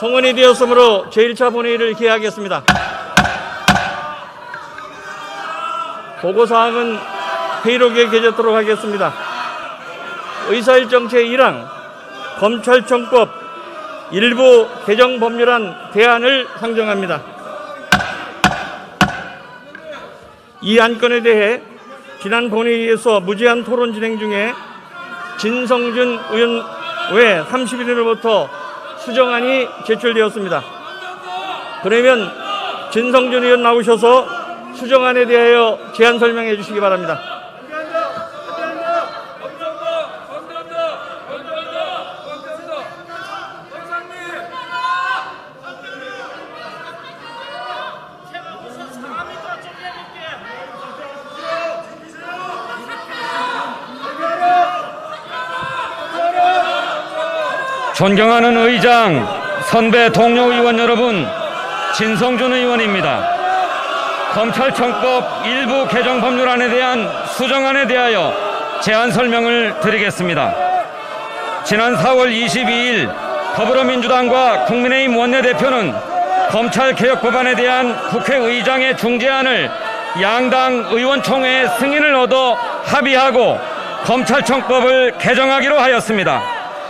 성원이 되었으므로 제1차 본회의를 개하겠습니다. 보고사항은 회의록에 게재토록 하겠습니다. 의사일정 제1항 검찰청법 일부 개정 법률안 대안을 상정합니다. 이 안건에 대해 지난 본회의에서 무제한 토론 진행 중에 진성준 의원 외 31인으로부터 수정안이 제출되었습니다. 그러면 진성준 의원 나오셔서 수정안에 대하여 제안 설명해 주시기 바랍니다. 존경하는 의장, 선배 동료 의원 여러분, 진성준 의원입니다. 검찰청법 일부 개정 법률안에 대한 수정안에 대하여 제안 설명을 드리겠습니다. 지난 4월 22일 더불어민주당과 국민의힘 원내대표는 검찰개혁법안에 대한 국회의장의 중재안을 양당 의원총회의 승인을 얻어 합의하고 검찰청법을 개정하기로 하였습니다.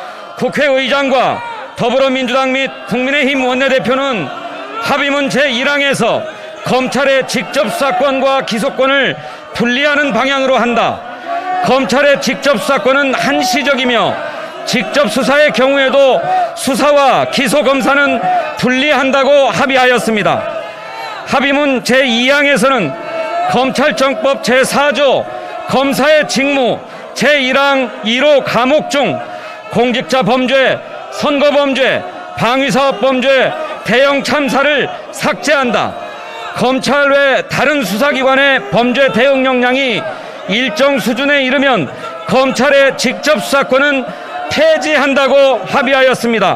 국회의장과 더불어민주당 및 국민의힘 원내대표는 합의문 제1항에서 검찰의 직접 수사권과 기소권을 분리하는 방향으로 한다. 검찰의 직접 수사권은 한시적이며 직접 수사의 경우에도 수사와 기소 검사는 분리한다고 합의하였습니다. 합의문 제2항에서는 검찰청법 제4조 검사의 직무 제1항 1호 과목 중 공직자 범죄, 선거범죄, 방위사업범죄, 대형 참사를 삭제한다. 검찰 외 다른 수사기관의 범죄 대응 역량이 일정 수준에 이르면 검찰의 직접 수사권은 폐지한다고 합의하였습니다.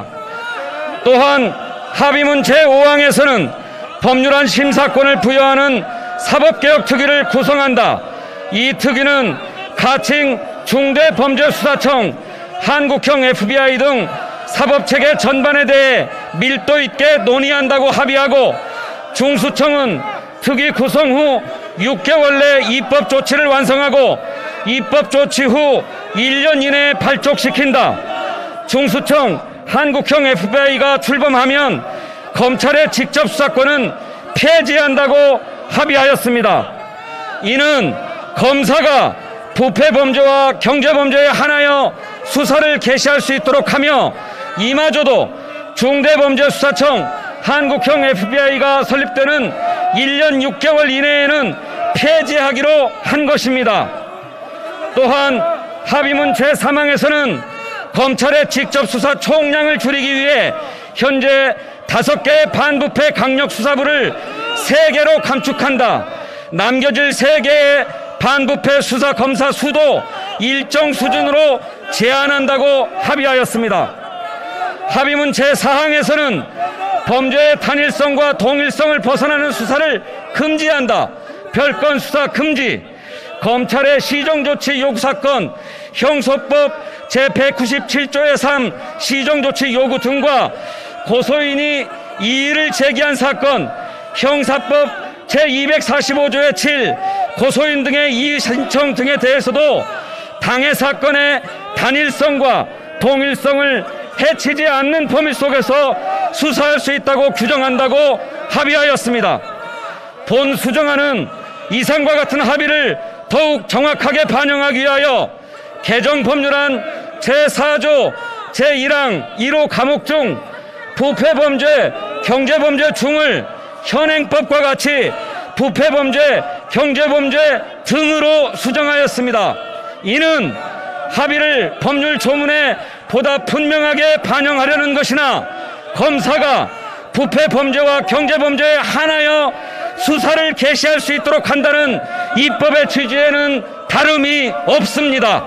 또한 합의문 제5항에서는 법률안 심사권을 부여하는 사법개혁특위를 구성한다. 이 특위는 가칭 중대범죄수사청, 한국형 FBI 등 사법체계 전반에 대해 밀도 있게 논의한다고 합의하고, 중수청은 특위 구성 후 6개월 내 입법 조치를 완성하고 입법 조치 후 1년 이내에 발족시킨다. 중수청 한국형 FBI가 출범하면 검찰의 직접 수사권은 폐지한다고 합의하였습니다. 이는 검사가 부패범죄와 경제범죄에 한하여 수사를 개시할 수 있도록 하며, 이마저도 중대범죄수사청 한국형 FBI가 설립되는 1년 6개월 이내에는 폐지하기로 한 것입니다. 또한 합의문 제3항에서는 검찰의 직접 수사 총량을 줄이기 위해 현재 5개의 반부패 강력수사부를 3개로 감축한다. 남겨질 3개의 반부패 수사 검사 수도 일정 수준으로 제한한다고 합의하였습니다. 합의문 제4항에서는 범죄의 단일성과 동일성을 벗어나는 수사를 금지한다. 별건 수사 금지, 검찰의 시정조치 요구사건, 형소법 제197조의 3 시정조치 요구 등과 고소인이 이의를 제기한 사건, 형사법 제245조의 7 고소인 등의 이의 신청 등에 대해서도 당해 사건의 단일성과 동일성을 해치지 않는 범위 속에서 수사할 수 있다고 규정한다고 합의하였습니다. 본 수정안은 이상과 같은 합의를 더욱 정확하게 반영하기 위하여 개정 법률안 제4조 제1항 1호 과목 중 부패범죄, 경제범죄 중을 현행법과 같이 부패범죄, 경제범죄 등으로 수정하였습니다. 이는 합의를 법률 조문에 보다 분명하게 반영하려는 것이나, 검사가 부패범죄와 경제범죄에 한하여 수사를 개시할 수 있도록 한다는 입법의 취지에는 다름이 없습니다.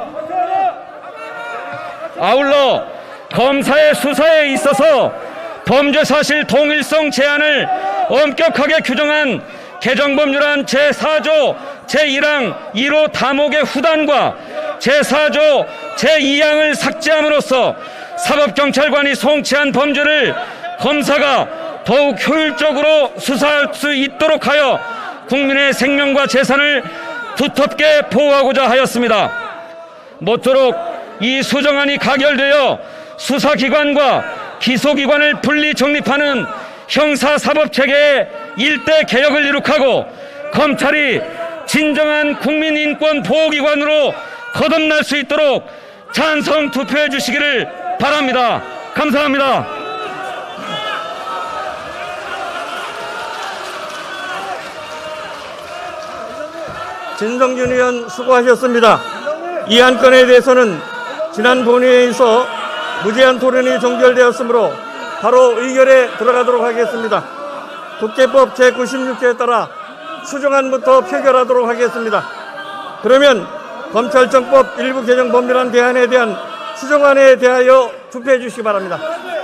아울러 검사의 수사에 있어서 범죄사실 동일성 제한을 엄격하게 규정한 개정법률안 제4조 제1항 1호 다목의 후단과 제4조 제2항을 삭제함으로써 사법경찰관이 송치한 범죄를 검사가 더욱 효율적으로 수사할 수 있도록 하여 국민의 생명과 재산을 두텁게 보호하고자 하였습니다. 모쪼록 이 수정안이 가결되어 수사기관과 기소기관을 분리 정립하는 형사사법체계의 일대 개혁을 이룩하고 검찰이 진정한 국민인권 보호기관으로 거듭날 수 있도록 찬성 투표해 주시기를 바랍니다. 감사합니다. 진성준 의원 수고하셨습니다. 이 안건에 대해서는 지난 본회의에서 무제한 토론이 종결되었으므로 바로 의결에 들어가도록 하겠습니다. 국회법 제96조에 따라 수정안부터 표결하도록 하겠습니다. 그러면 검찰청법 일부 개정 법률안 대안에 대한 수정안에 대하여 투표해 주시기 바랍니다.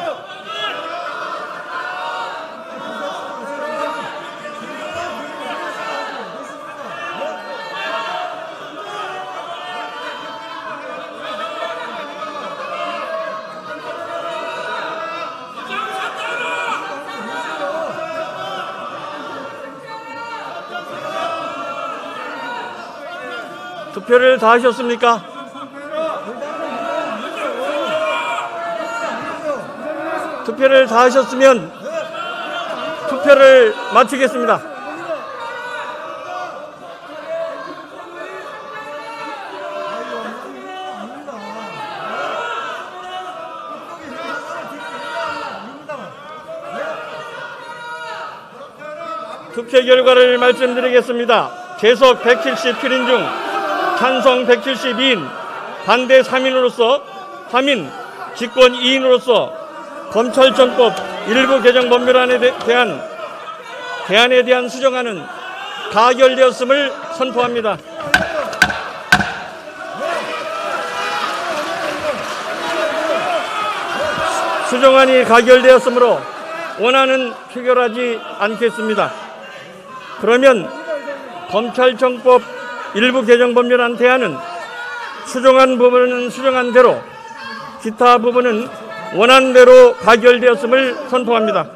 투표를 다 하셨습니까? 투표를 다 하셨으면 투표를 마치겠습니다. 투표 결과를 말씀드리겠습니다. 재석 177인 중 찬성 172인, 반대 3인으로서 3인, 직권 2인으로서 검찰청법 일부 개정 법률안에 대한 수정안은 가결되었음을 선포합니다. 수정안이 가결되었으므로 원안은 표결하지 않겠습니다. 그러면 검찰청법 일부 개정 법률안 대안은 수정안 부분은 수정안대로, 기타 부분은 원안대로 가결되었음을 선포합니다.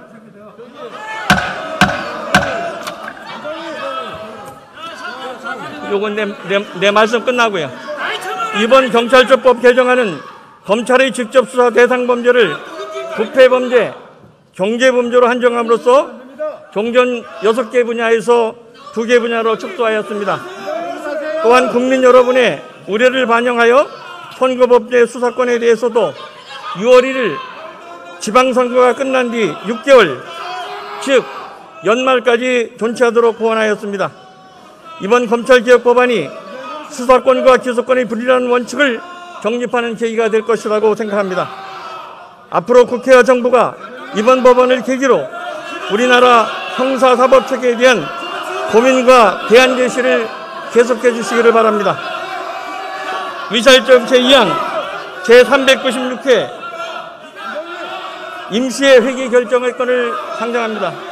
요건 내 말씀 끝나고요. 이번 경찰청법 개정안은 검찰의 직접 수사 대상 범죄를 부패범죄, 경제범죄로 한정함으로써 종전 6개 분야에서 2개 분야로 축소하였습니다. 또한 국민 여러분의 우려를 반영하여 선거법제 수사권에 대해서도 6월 1일 지방선거가 끝난 뒤 6개월, 즉 연말까지 존치하도록 보완하였습니다. 이번 검찰개혁법안이 수사권과 기소권의 분리라는 원칙을 정립하는 계기가 될 것이라고 생각합니다. 앞으로 국회와 정부가 이번 법안을 계기로 우리나라 형사사법체계에 대한 고민과 대안 제시를 계속해 주시기를 바랍니다. 위살적 제2항 제396회 임시의 회기 결정의 건을 상정합니다.